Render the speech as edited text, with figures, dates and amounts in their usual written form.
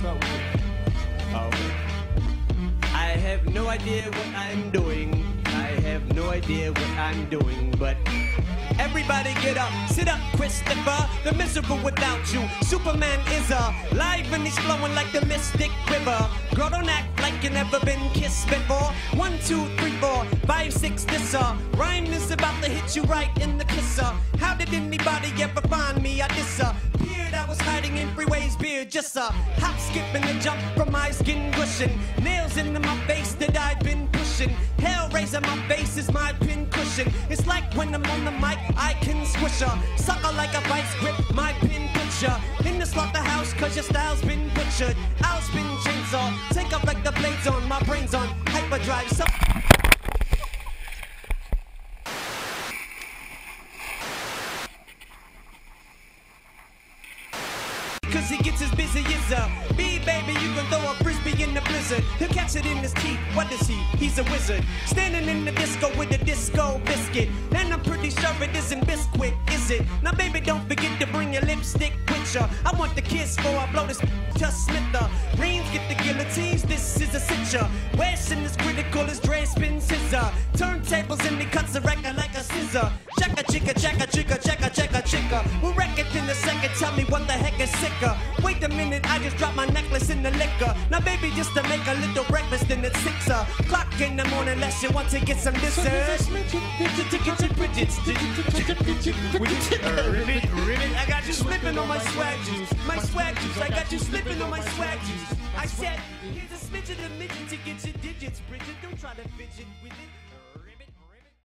start with it. Oh. I have no idea what I'm doing. I have no idea what I'm doing, but everybody get up, sit up, Christopher. They're miserable without you. Superman is alive and he's flowing like the Mystic River. Girl, don't act like you never been kissed before. 1, 2, 3, 4, 5, 6, this rhyme is about to hit you right in the kisser. How did anybody ever find me? I disappeared. I was hiding in freeways, beard, just a hop, skip, and a jump from my skin cushion. Nails into my face that I've been pushing. Hellraiser, my face is my pin cushion. It's like when I'm on the mic, I can squish her. Sucker like a vice grip, my pin picture. In the slaughterhouse, cause your style's been butchered. I'll spin chainsaw, take up like the blades on. My brain's on hyperdrive, so cause he gets as busy as a bee, baby. You can throw a frisbee in the blizzard. He'll catch it in his teeth. What is he? He's a wizard. Standing in the disco with a disco biscuit. And I'm pretty sure it isn't Bisquick, is it? Now, baby, don't forget to bring your lipstick with ya. I want the kiss before I blow this to Smither. Reams get the guillotines. This is a cincher. Washing is critical as Dre spin scissor. Turntables and he cuts the record like a scissor. Checka chicka, checka chicka, checka checka chicka. We'll wreck it in a second. Tell me what the heck is sicker. Wait a minute, I just dropped my necklace in the liquor. Now, baby, just to make a little breakfast in it's 6 o'clock in the morning, unless you want to get some dessert. Ribbit, I got you slipping on my swag juice. My swag juice, I got you slipping on my swag juice. I said, here's a smidget of midget to get your digits, Bridget. Don't try to fidget with it.